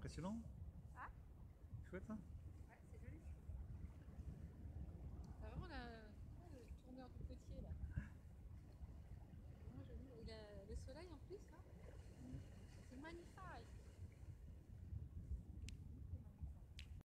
Impressionnant. Ah, Chouette, hein. ouais, c'est joli. T'as vraiment le tourneur du potier là. Vraiment joli. Il a le soleil en plus là. C'est magnifique.